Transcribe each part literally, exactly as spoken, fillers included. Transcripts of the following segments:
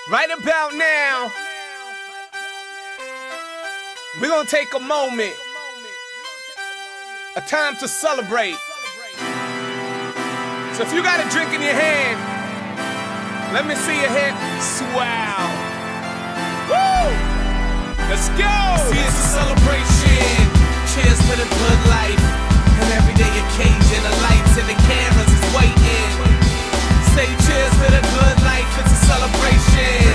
Right about now, we're gonna take a moment, a time to celebrate. So if you got a drink in your hand, let me see your hand. Wow. Woo! Let's go! See, it's a celebration. Cheers to the good life. An everyday occasion. The lights and the cameras is waiting. Say cheers to the good life. It's a celebration.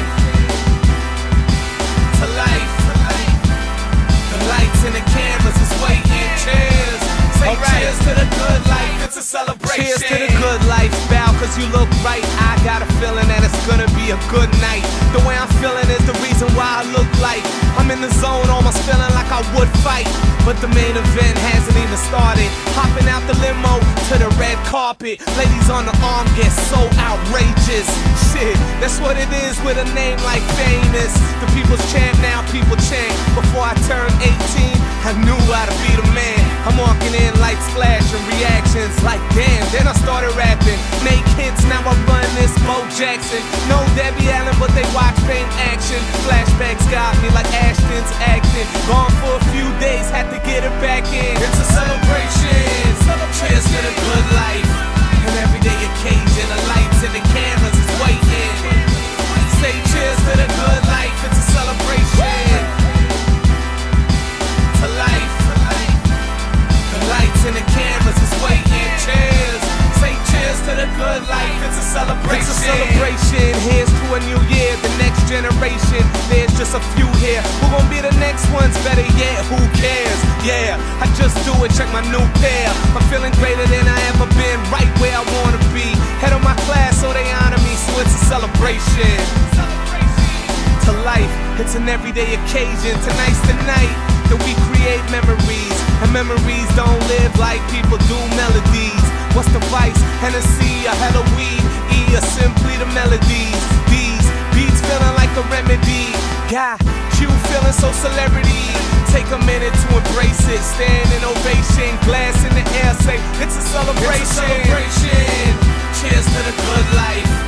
To life. The lights and the cameras is waiting. Cheers. Say right. Cheers to the good life. It's a celebration. Cheers to the good life. Bow cause you look right. I got a feeling that it's gonna be a good night. The way I'm feeling is the reason why I look like I'm in the zone, almost feeling like I would fight. But the main event hasn't even started. Hopping out the limo to the red carpet. Ladies on the arm get so outrageous. Shit, that's what it is with a name like Famous. The people's champ, now people chant. Before I turned eighteen, I knew how to be the man. I'm walking in, lights flashing, reactions like damn. Then I started rapping, make hits, now I run this Bo Jackson. No Debbie Allen, but they watch Fame action. Flashbacks got me like Ashton's acting. Gone for a few days, had to get it back in. It's a celebration. Cheers to the good life. An everyday occasion. The lights and the cameras is waiting. Say cheers to the good life. It's a celebration. To life. The lights and the cameras is waiting. Cheers. Say cheers to the good life. It's a celebration. It's a celebration. Here's to a new year, the next generation. There's just a few here. Who gon' be the next ones? Better yet, who cares? Yeah, I just do it, check my new pair. I'm feeling greater than I ever been, right where I wanna be. Head of my class, so they honor me, so it's a celebration. To life, it's an everyday occasion. Tonight's the night that we create memories. And memories don't live like people do melodies. What's the vice? Hennessy, a hella weed. E, or simply the melodies. These beats feeling like a remedy. Got you feeling so celebrity. Take a minute to embrace it. Standing ovation, glass in the air, say it's a celebration. It's a celebration. Cheers to the good life.